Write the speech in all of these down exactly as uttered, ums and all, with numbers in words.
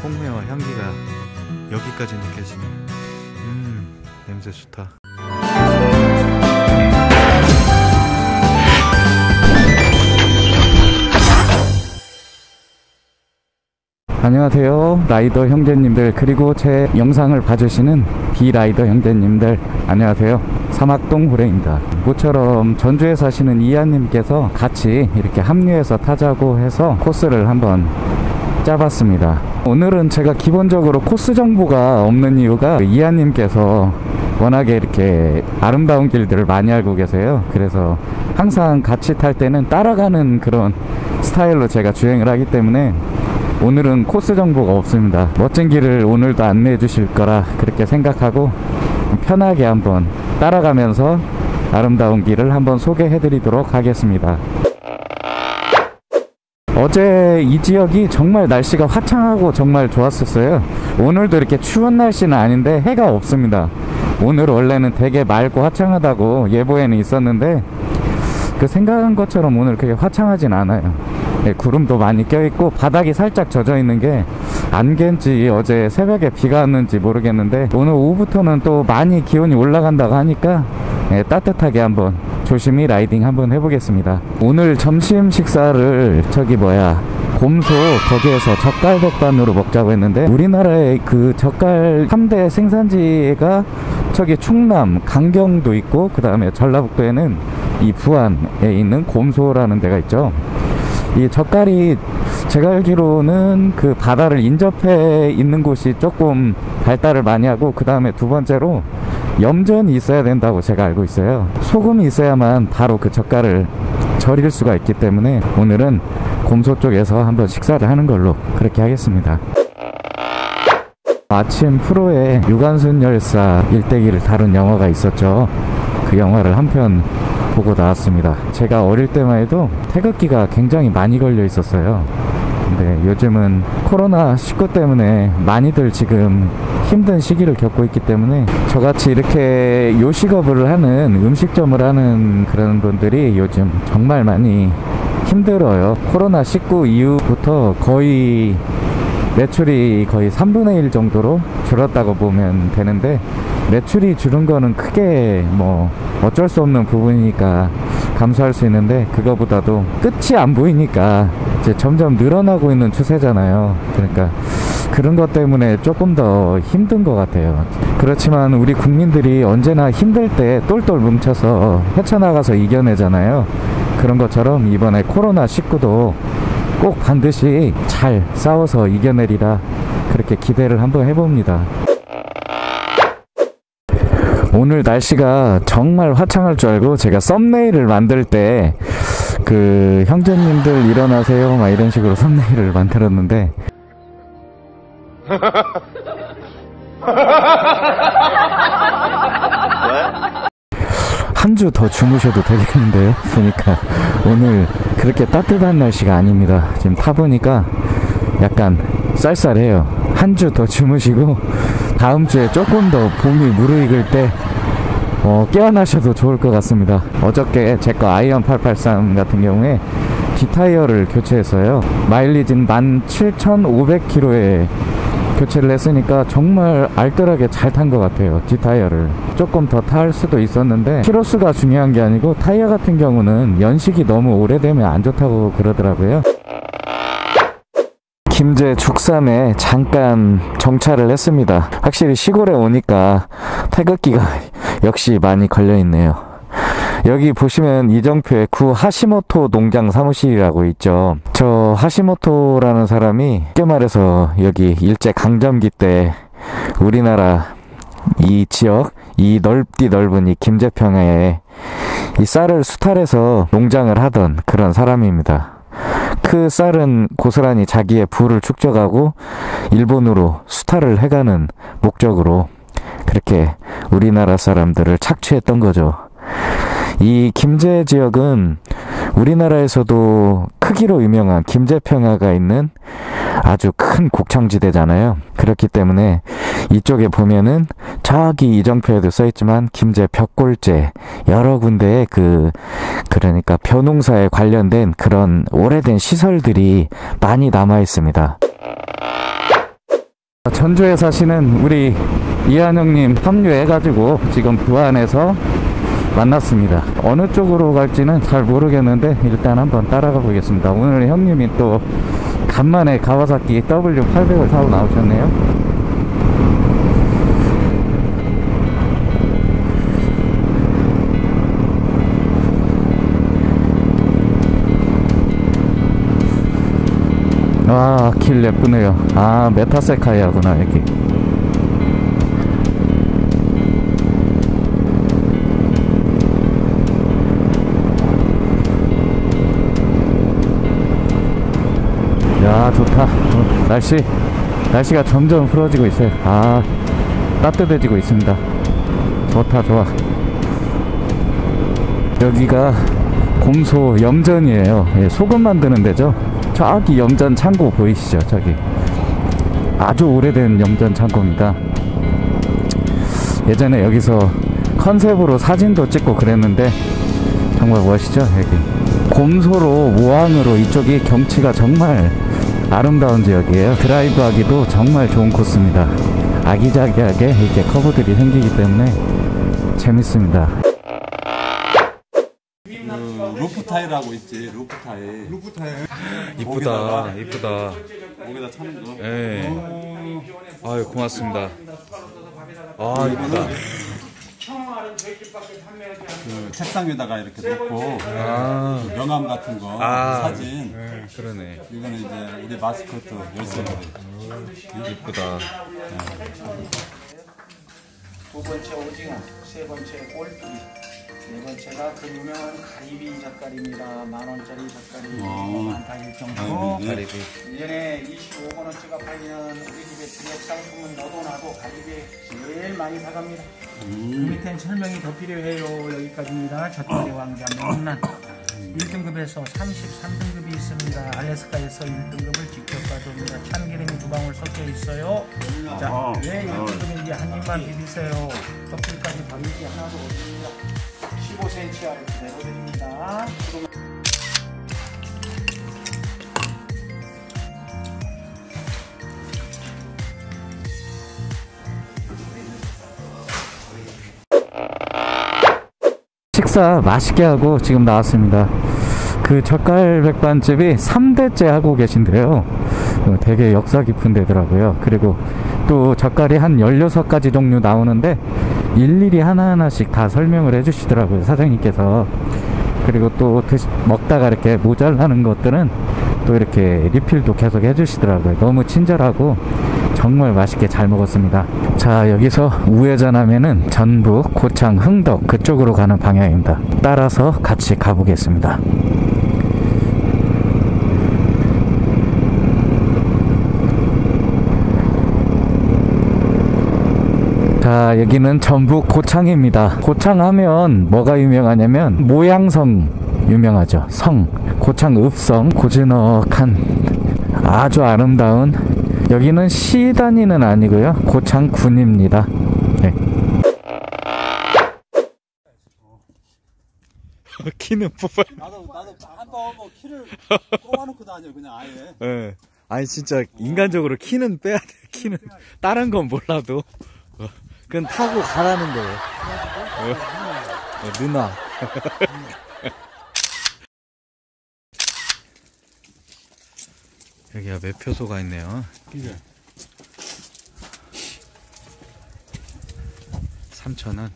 콩매와 향기가 여기까지 느껴지네. 음, 냄새 좋다. 안녕하세요, 라이더 형제님들, 그리고 제 영상을 봐주시는 비라이더 형제님들, 안녕하세요. 사막동 후레입니다. 모처럼 전주에 사시는 이하님께서 같이 이렇게 합류해서 타자고 해서 코스를 한번 짜봤습니다. 오늘은 제가 기본적으로 코스 정보가 없는 이유가 이하님께서 워낙에 이렇게 아름다운 길들을 많이 알고 계세요. 그래서 항상 같이 탈 때는 따라가는 그런 스타일로 제가 주행을 하기 때문에 오늘은 코스 정보가 없습니다. 멋진 길을 오늘도 안내해 주실 거라 그렇게 생각하고 편하게 한번 따라가면서 아름다운 길을 한번 소개해 드리도록 하겠습니다. 어제 이 지역이 정말 날씨가 화창하고 정말 좋았었어요. 오늘도 이렇게 추운 날씨는 아닌데 해가 없습니다. 오늘 원래는 되게 맑고 화창하다고 예보에는 있었는데 그 생각한 것처럼 오늘 그렇게 화창하진 않아요. 네, 구름도 많이 껴있고 바닥이 살짝 젖어있는 게 안개인지 어제 새벽에 비가 왔는지 모르겠는데 오늘 오후부터는 또 많이 기온이 올라간다고 하니까 네, 따뜻하게 한번 조심히 라이딩 한번 해보겠습니다. 오늘 점심 식사를 저기 뭐야 곰소 거기에서 젓갈백반으로 먹자고 했는데 우리나라의 그 젓갈 삼 대 생산지가 저기 충남 강경도 있고 그 다음에 전라북도에는 이 부안에 있는 곰소라는 데가 있죠. 이 젓갈이 제가 알기로는 그 바다를 인접해 있는 곳이 조금 발달을 많이 하고 그 다음에 두 번째로 염전이 있어야 된다고 제가 알고 있어요. 소금이 있어야만 바로 그 젓갈을 절일 수가 있기 때문에 오늘은 곰소 쪽에서 한번 식사를 하는 걸로 그렇게 하겠습니다. 아침 프로에 유관순 열사 일대기를 다룬 영화가 있었죠. 그 영화를 한 편 보고 나왔습니다. 제가 어릴 때만 해도 태극기가 굉장히 많이 걸려 있었어요. 근데 요즘은 코로나 십구 때문에 많이들 지금 힘든 시기를 겪고 있기 때문에 저같이 이렇게 요식업을 하는 음식점을 하는 그런 분들이 요즘 정말 많이 힘들어요. 코로나 십구 이후부터 거의 매출이 거의 삼분의 일 정도로 줄었다고 보면 되는데 매출이 줄은 거는 크게 뭐 어쩔 수 없는 부분이니까 감수할 수 있는데 그거보다도 끝이 안 보이니까 이제 점점 늘어나고 있는 추세잖아요. 그러니까 그런 것 때문에 조금 더 힘든 것 같아요. 그렇지만 우리 국민들이 언제나 힘들 때 똘똘 뭉쳐서 헤쳐나가서 이겨내잖아요. 그런 것처럼 이번에 코로나 십구도 꼭 반드시 잘 싸워서 이겨내리라 그렇게 기대를 한번 해봅니다. 오늘 날씨가 정말 화창할 줄 알고 제가 썸네일을 만들 때 그 형제님들 일어나세요 막 이런 식으로 썸네일을 만들었는데 한 주 더 주무셔도 되겠는데요. 보니까 오늘 그렇게 따뜻한 날씨가 아닙니다. 지금 타보니까 약간 쌀쌀해요. 한 주 더 주무시고 다음 주에 조금 더 봄이 무르익을 때 어, 깨어나셔도 좋을 것 같습니다. 어저께 제거 아이언 팔팔삼 같은 경우에 뒷타이어를 교체했어요. 마일리지는 만 칠천오백 킬로미터에 교체를 했으니까 정말 알뜰하게 잘 탄 것 같아요. 뒷타이어를 조금 더 탈 수도 있었는데 키로수가 중요한 게 아니고 타이어 같은 경우는 연식이 너무 오래되면 안 좋다고 그러더라고요. 김제 죽삼에 잠깐 정차를 했습니다. 확실히 시골에 오니까 태극기가 역시 많이 걸려 있네요. 여기 보시면 이정표에 구 하시모토 농장 사무실이라고 있죠. 저 하시모토라는 사람이 쉽게 말해서 여기 일제 강점기 때 우리나라 이 지역, 이 넓디 넓은 이 김제평야에 이 쌀을 수탈해서 농장을 하던 그런 사람입니다. 그 쌀은 고스란히 자기의 부를 축적하고 일본으로 수탈을 해가는 목적으로 그렇게 우리나라 사람들을 착취했던 거죠. 이 김제 지역은 우리나라에서도 크기로 유명한 김제평야가 있는 아주 큰 곡창지대잖아요. 그렇기 때문에 이쪽에 보면은 저기 이정표에도 써있지만 김제 벽골제 여러 군데에 그 그러니까 벼농사에 관련된 그런 오래된 시설들이 많이 남아 있습니다. 전주에 사시는 우리 이한영님 합류해가지고 지금 부안에서 만났습니다. 어느 쪽으로 갈지는 잘 모르겠는데 일단 한번 따라가 보겠습니다. 오늘 형님이 또 간만에 가와사키 더블유 팔백을 타고 나오셨네요. 아, 길 예쁘네요. 아, 메타세카이아구나 여기. 야, 좋다. 어, 날씨 날씨가 점점 풀어지고 있어요. 아, 따뜻해지고 있습니다. 좋다, 좋아. 여기가 곰소 염전이에요. 예, 소금 만드는 데죠. 저기 염전 창고 보이시죠? 저기 아주 오래된 염전 창고입니다. 예전에 여기서 컨셉으로 사진도 찍고 그랬는데 정말 멋있죠? 여기 곰소로 모항으로 이쪽이 경치가 정말 아름다운 지역이에요. 드라이브 하기도 정말 좋은 코스입니다. 아기자기하게 이렇게 커브들이 생기기 때문에 재밌습니다. 그 루프 타일하고 있지. 루프 타일. 루프 타일. 이쁘다, 이쁘다. 목에다 차는 거. 예. 아유, 고맙습니다. 아, 이쁘다. 그 책상 위에다가 이렇게 놓고 아, 그 명함 같은 거 아. 사진. 네, 그러네. 이거는 이제 우리 마스코트 열쇠고리. 이쁘다. 두 번째 오징어, 세 번째 꼴뚜기, 네 번째가 그 유명한 가리비 젓갈입니다. 만 원짜리 젓갈이 어. 만 달일 정도. 네. 가리비. 이전에 이십오만 원치가 팔리는 우리 집의 주력 상품은 너도 나도 가리비 제일 많이 사갑니다. 그 음. 밑엔 설명이 더 필요해요. 여기까지입니다. 젓갈의 왕자 명란. 일 등급에서 삼십삼 등급이 있습니다. 알래스카에서 일 등급을 직접 가져옵니다. 참기름이 두 방울 섞여 있어요. 자, 왜 일 등급인지 한 입만 비비세요. 껍질까지 버리지 하나도 없습니다. 십오 센티미터 그대로 드립니다. 식사 맛있게 하고 지금 나왔습니다. 그 젓갈 백반집이 삼 대째 하고 계신데요. 어, 되게 역사 깊은 데더라고요. 그리고 또 젓갈이 한 열여섯 가지 종류 나오는데 일일이 하나하나씩 다 설명을 해주시더라고요, 사장님께서. 그리고 또 드시, 먹다가 이렇게 모자라는 것들은 또 이렇게 리필도 계속 해주시더라고요. 너무 친절하고 정말 맛있게 잘 먹었습니다. 자, 여기서 우회전하면은 전북, 고창, 흥덕 그쪽으로 가는 방향입니다. 따라서 같이 가보겠습니다. 자, 여기는 전북 고창입니다. 고창 하면 뭐가 유명하냐면 모양성 유명하죠. 성, 고창 읍성, 고즈넉한 아주 아름다운, 여기는 시 단위는 아니고요, 고창군입니다. 네. 키는 뽑아. 나도 나도 한번 뭐 키를 뽑아놓고 다녀 그냥 아예. 네. 아니 진짜 인간적으로 키는 빼야 돼. 키는 다른 건 몰라도 어, 그건 타고 가라는 거예요. 어, 어, 누나. 여기가 매표소가 있네요. 그게. 삼천 원.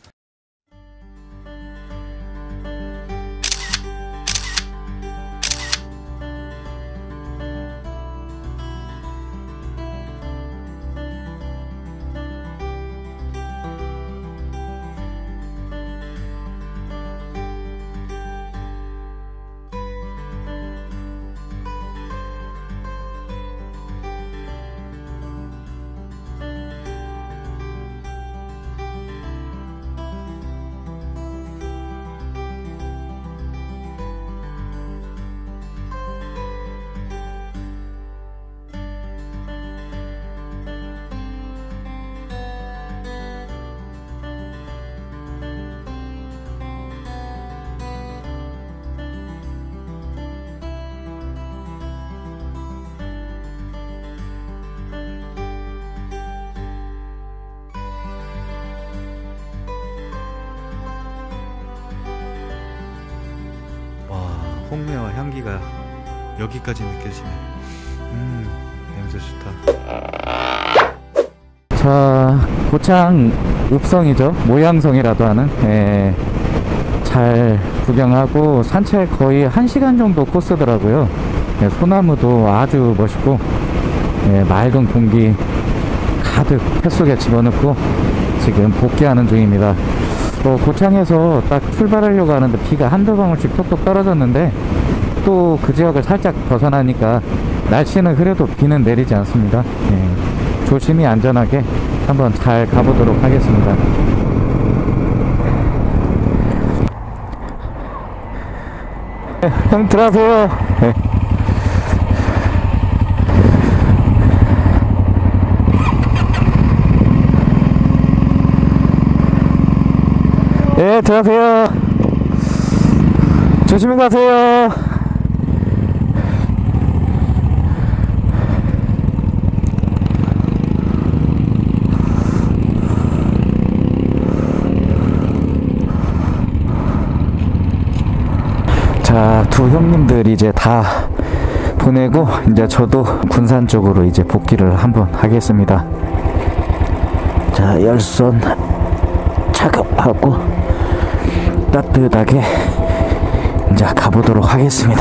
콩매와 향기가 여기까지 느껴지네. 음, 냄새 좋다. 자, 고창 읍성이죠. 모양성이라도 하는. 예, 잘 구경하고 산책 거의 한 시간 정도 코스더라고요. 예, 소나무도 아주 멋있고, 예, 맑은 공기 가득 뱃속에 집어넣고 지금 복귀하는 중입니다. 어, 고창에서 딱 출발하려고 하는데 비가 한두 방울씩 톡톡 떨어졌는데 또 그 지역을 살짝 벗어나니까 날씨는 그래도 비는 내리지 않습니다. 예, 조심히 안전하게 한번 잘 가보도록 하겠습니다. 네, 형 들어가세요. 네. 예, 들어가세요. 조심히 가세요. 자, 두 형님들 이제 다 보내고 이제 저도 군산 쪽으로 이제 복귀를 한번 하겠습니다. 자, 열선 작업하고 따뜻하게 이제 가보도록 하겠습니다.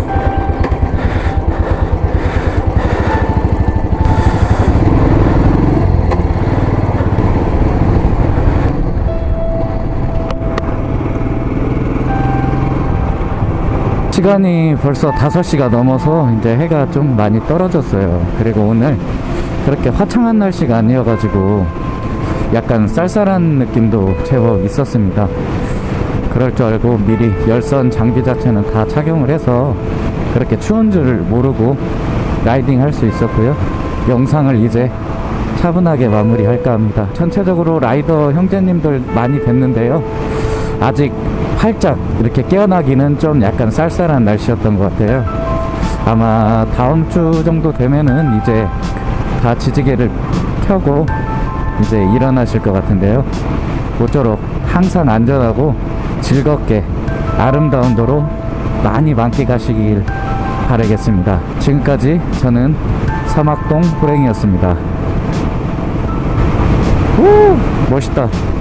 시간이 벌써 다섯 시가 넘어서 이제 해가 좀 많이 떨어졌어요. 그리고 오늘 그렇게 화창한 날씨가 아니어가지고 약간 쌀쌀한 느낌도 제법 있었습니다. 그럴 줄 알고 미리 열선 장비 자체는 다 착용을 해서 그렇게 추운 줄 모르고 라이딩 할 수 있었고요. 영상을 이제 차분하게 마무리할까 합니다. 전체적으로 라이더 형제님들 많이 뵀는데요. 아직 활짝 이렇게 깨어나기는 좀 약간 쌀쌀한 날씨였던 것 같아요. 아마 다음 주 정도 되면은 이제 다 지지개를 켜고 이제 일어나실 것 같은데요. 모쪼록 항상 안전하고 즐겁게 아름다운 도로 많이 만끽하시길 바라겠습니다. 지금까지 저는 사막동 호랭이였습니다. 우! 멋있다.